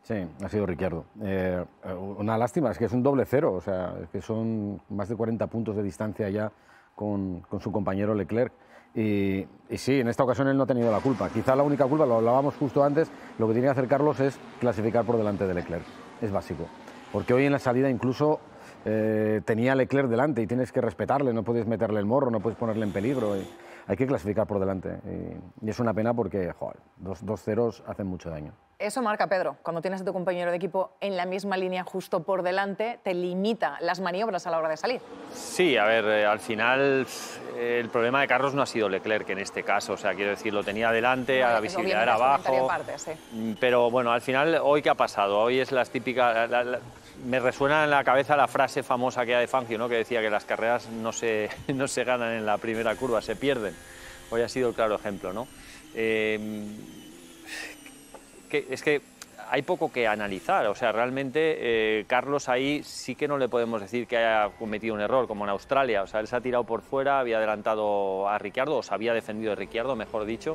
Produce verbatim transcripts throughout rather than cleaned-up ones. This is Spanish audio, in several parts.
Sí, ha sido Ricciardo. Eh, una lástima, es que es un doble cero, o sea, es que son más de cuarenta puntos de distancia ya con, con su compañero Leclerc. Y, y sí, en esta ocasión él no ha tenido la culpa. Quizá la única culpa, lo hablábamos justo antes, lo que tiene que hacer Carlos es clasificar por delante de Leclerc. Es básico. Porque hoy en la salida incluso eh, tenía a Leclerc delante y tienes que respetarle, no puedes meterle el morro, no puedes ponerle en peligro. Y hay que clasificar por delante. Y, y es una pena porque, joder, dos, dos ceros hacen mucho daño. Eso marca, Pedro, cuando tienes a tu compañero de equipo en la misma línea justo por delante, te limita las maniobras a la hora de salir. Sí, a ver, eh, al final eh, el problema de Carlos no ha sido Leclerc en este caso, o sea, quiero decir, lo tenía delante, a la visibilidad era abajo, parte, sí. Pero bueno, al final, ¿hoy qué ha pasado? Hoy es las típicas... La, la, me resuena en la cabeza la frase famosa que hay de Fangio, ¿no?, que decía que las carreras no se, no se ganan en la primera curva, se pierden. Hoy ha sido el claro ejemplo, ¿no? Eh, que, es que hay poco que analizar, o sea, realmente eh, Carlos ahí sí que no le podemos decir que haya cometido un error, como en Australia, o sea, él se ha tirado por fuera, había adelantado a Ricciardo, o se había defendido de Ricciardo, mejor dicho,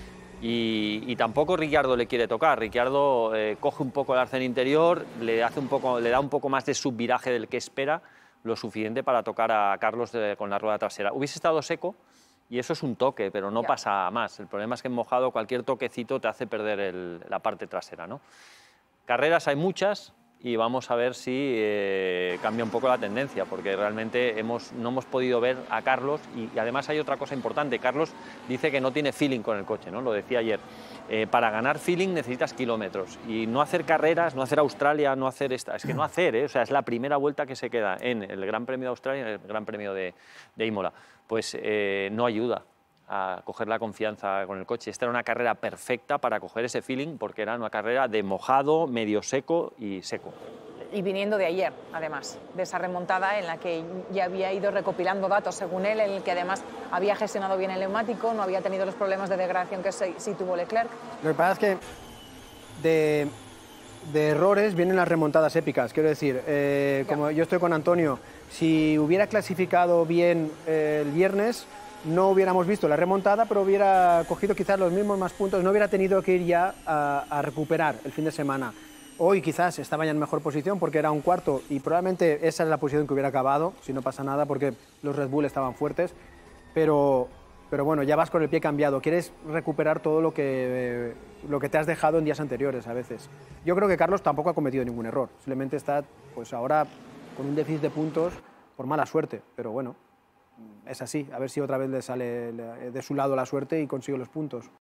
y, y tampoco Ricciardo le quiere tocar. Ricciardo eh, coge un poco el arcén interior, le, hace un poco, le da un poco más de subviraje del que espera, lo suficiente para tocar a Carlos de, con la rueda trasera. Hubiese estado seco, y eso es un toque, pero no pasa más. El problema es que en mojado cualquier toquecito te hace perder el, la parte trasera, ¿no? Carreras hay muchas y vamos a ver si eh, cambia un poco la tendencia, porque realmente hemos, no hemos podido ver a Carlos. Y, y además hay otra cosa importante. Carlos dice que no tiene feeling con el coche, ¿no? Lo decía ayer. Eh, para ganar feeling necesitas kilómetros. Y no hacer carreras, no hacer Australia, no hacer esta... Es que no hacer, ¿eh? O sea, es la primera vuelta que se queda en el Gran Premio de Australia y en el Gran Premio de, de Imola. Pues eh, no ayuda a coger la confianza con el coche. Esta era una carrera perfecta para coger ese feeling, porque era una carrera de mojado, medio seco y seco. Y viniendo de ayer, además, de esa remontada en la que ya había ido recopilando datos, según él, en el que además había gestionado bien el neumático, no había tenido los problemas de degradación que sí tuvo Leclerc. Lo que pasa es que de, de errores vienen las remontadas épicas. Quiero decir, eh, como yo estoy con Antonio, si hubiera clasificado bien eh, el viernes, no hubiéramos visto la remontada, pero hubiera cogido quizás los mismos más puntos, no hubiera tenido que ir ya a, a recuperar el fin de semana. Hoy quizás estaba ya en mejor posición porque era un cuarto y probablemente esa es la posición que hubiera acabado, si no pasa nada, porque los Red Bull estaban fuertes, pero, pero bueno, ya vas con el pie cambiado, quieres recuperar todo lo que, lo que te has dejado en días anteriores a veces. Yo creo que Carlos tampoco ha cometido ningún error, simplemente está pues ahora con un déficit de puntos por mala suerte, pero bueno, es así, a ver si otra vez le sale de su lado la suerte y consigue los puntos.